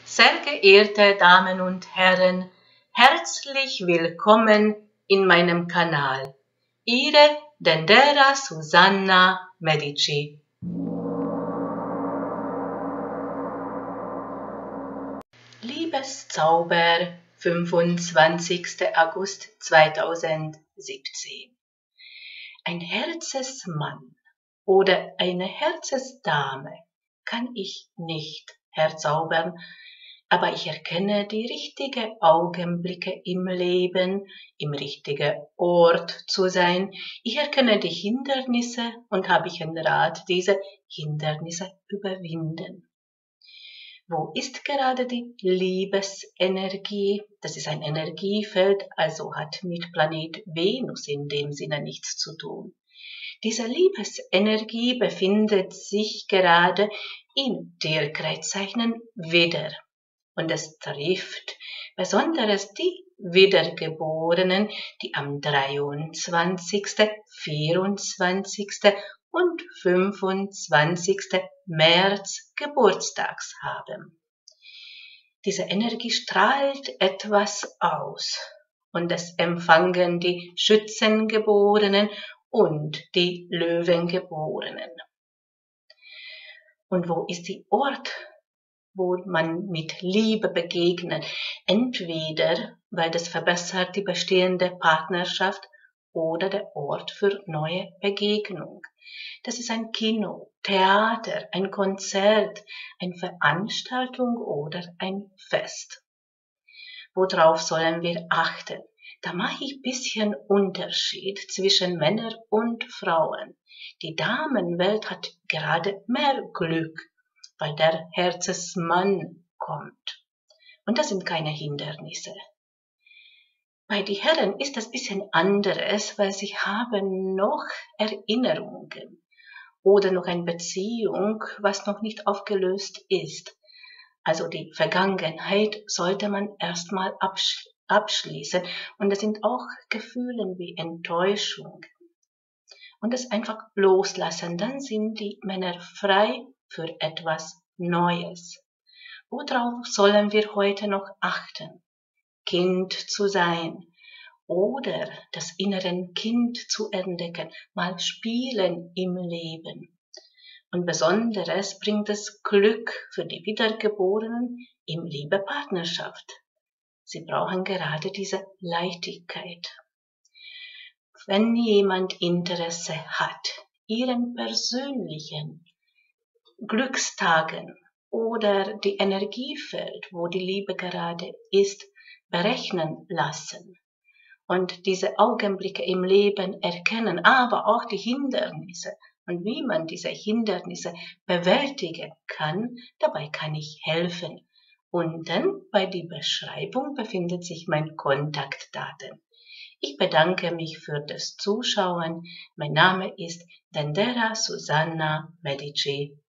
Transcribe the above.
Sehr geehrte Damen und Herren, herzlich willkommen in meinem Kanal. Ihre Dendera Susanna Medici. Liebeszauber, 25. August 2017. Ein Herzensmann oder eine Herzensdame kann ich nicht herzaubern, aber ich erkenne die richtigen Augenblicke im Leben, im richtigen Ort zu sein. Ich erkenne die Hindernisse und habe ich einen Rat, diese Hindernisse überwinden. Wo ist gerade die Liebesenergie? Das ist ein Energiefeld, also hat mit Planet Venus in dem Sinne nichts zu tun. Diese Liebesenergie befindet sich gerade in Tierkreiszeichen Widder. Und es trifft besonders die Wiedergeborenen, die am 23., 24. und 25. März Geburtstags haben. Diese Energie strahlt etwas aus und es empfangen die Schützengeborenen und die Löwengeborenen. Und wo ist der Ort, wo man mit Liebe begegnet? Entweder, weil das verbessert die bestehende Partnerschaft, oder der Ort für neue Begegnung. Das ist ein Kino, Theater, ein Konzert, eine Veranstaltung oder ein Fest. Worauf sollen wir achten? Da mache ich ein bisschen Unterschied zwischen Männern und Frauen. Die Damenwelt hat gerade mehr Glück, weil der Herzensmann kommt. Und das sind keine Hindernisse. Bei den Herren ist das ein bisschen anderes, weil sie haben noch Erinnerungen oder noch eine Beziehung, was noch nicht aufgelöst ist. Also die Vergangenheit sollte man erstmal abschließen. Und das sind auch Gefühle wie Enttäuschung. Und das einfach loslassen, dann sind die Männer frei für etwas Neues. Worauf sollen wir heute noch achten? Kind zu sein oder das innere Kind zu entdecken, mal spielen im Leben. Und besonderes bringt es Glück für die Wiedergeborenen im Liebe-Partnerschaft. Sie brauchen gerade diese Leichtigkeit. Wenn jemand Interesse hat, ihren persönlichen Glückstagen oder die Energiefeld, wo die Liebe gerade ist, berechnen lassen und diese Augenblicke im Leben erkennen, aber auch die Hindernisse und wie man diese Hindernisse bewältigen kann, dabei kann ich helfen. Unten bei der Beschreibung befindet sich mein Kontaktdaten. Ich bedanke mich für das Zuschauen. Mein Name ist Dendera Susanna Medici.